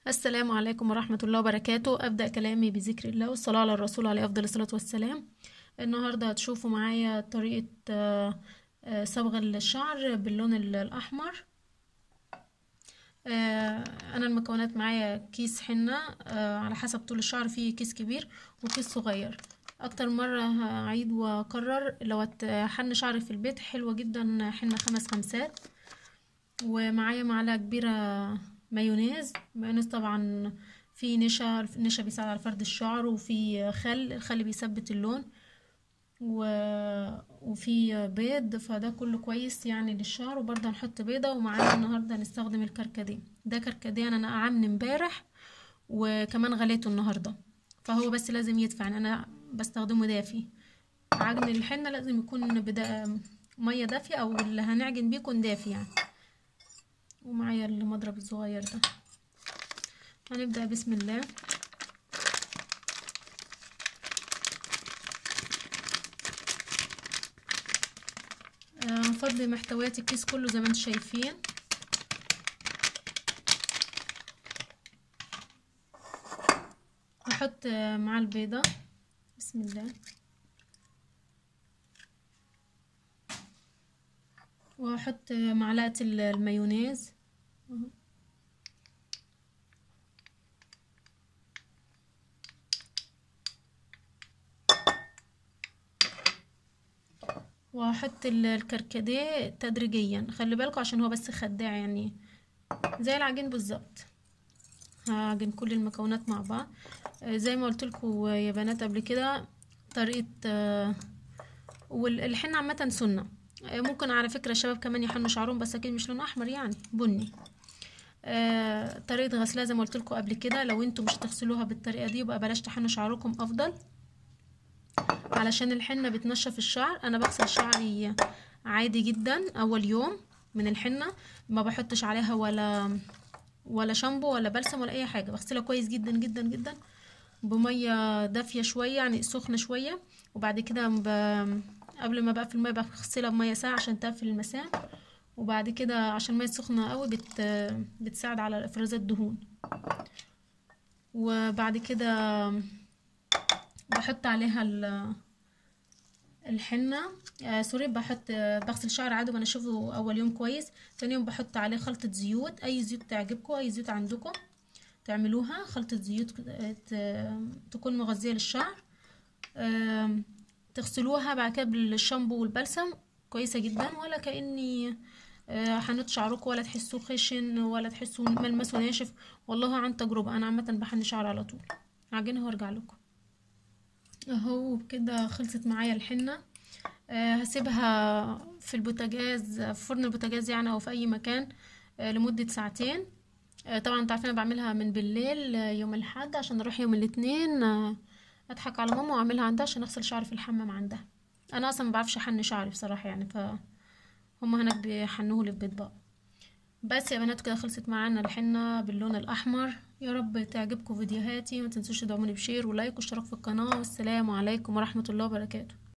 السلام عليكم ورحمة الله وبركاته. أبدأ كلامي بذكر الله والصلاة على الرسول عليه أفضل الصلاة والسلام. النهاردة هتشوفوا معايا طريقة صبغ الشعر باللون الأحمر. أنا المكونات معايا كيس حنة، على حسب طول الشعر، فيه كيس كبير وكيس صغير. أكتر مرة هعيد وأكرر، لو هتحن شعري في البيت حلوة جدا حنة 5 خمسات. ومعايا معلقة كبيرة مايونيز طبعا. في النشا بيساعد على فرد الشعر، وفي الخل بيثبت اللون، وفي بيض، فده كله كويس يعني للشعر. وبرضه هنحط بيضة. ومعانا النهاردة هنستخدم الكركديه. ده كركديه انا نقعاه من امبارح، وكمان غليته النهاردة، فهو بس لازم يدفع. انا بستخدمه دافي. عجن الحنة لازم يكون مية دافية، او اللي هنعجن بيه يكون دافي يعني. ومعايا المضرب الصغير ده. هنبدأ بسم الله. هنفضي محتويات الكيس كله زي ما انتم شايفين. هحط مع البيضة بسم الله، وهحط معلقة المايونيز، وهحط الكركديه تدريجيا. خلي بالكم عشان هو بس خداع يعني، زي العجين بالظبط. هعجن كل المكونات مع بعض زي ما قلت لكم يا بنات قبل كده. طريقة والحنة عامة سنة. ممكن على فكرة الشباب كمان يحنوا شعرهم، بس اكيد مش لون احمر يعني بني. طريقة غسلها زي ما قلت لكم قبل كده. لو انتم مش هتغسلوها بالطريقة دي يبقى بلاش تحنوا شعركم افضل، علشان الحنة بتنشف الشعر. انا بغسل شعري عادي جدا اول يوم من الحنة، ما بحطش عليها ولا شامبو ولا بلسم ولا اي حاجة. بغسلها كويس جدا جدا جدا بمية دافية شوية، يعني سخنة شوية. وبعد كده قبل ما بقفل المية بغسلها بمية ساقعة عشان تقفل المسام. وبعد كده عشان المية سخنة قوي بتساعد على افراز الدهون. وبعد كده بحط عليها الحنة. سوري، بغسل شعر عادي وبنشفه اول يوم كويس. تاني يوم بحط عليه خلطة زيوت، اي زيوت تعجبكم، اي زيوت عندكم تعملوها. خلطة زيوت تكون مغذية للشعر. تغسلوها بعد كده بالشامبو والبلسم كويسة جدا، ولا كأني حنيت شعركم، ولا تحسوه خشن ولا تحسوه ملمسه ناشف. والله عن تجربة، انا عامة بحني شعر على طول. هعجنها وارجع لكم. اهو كده خلصت معايا الحنة. هسيبها في البوتاجاز، في فرن البوتاجاز يعني، او في اي مكان لمدة ساعتين. طبعا انتوا عارفين انا بعملها من بالليل يوم الاحد، عشان اروح يوم الاثنين اضحك على ماما واعملها عندها عشان اغسل شعري في الحمام عندها. انا اصلا ما بعرفش احن شعري بصراحه يعني، فهم هناك بيحنوه لي في بيت بقى. بس يا بنات كده خلصت معانا الحنه باللون الاحمر. يا رب تعجبكم فيديوهاتي، ما تنسوش تدعموني بشير ولايك واشتراك في القناه. والسلام عليكم ورحمه الله وبركاته.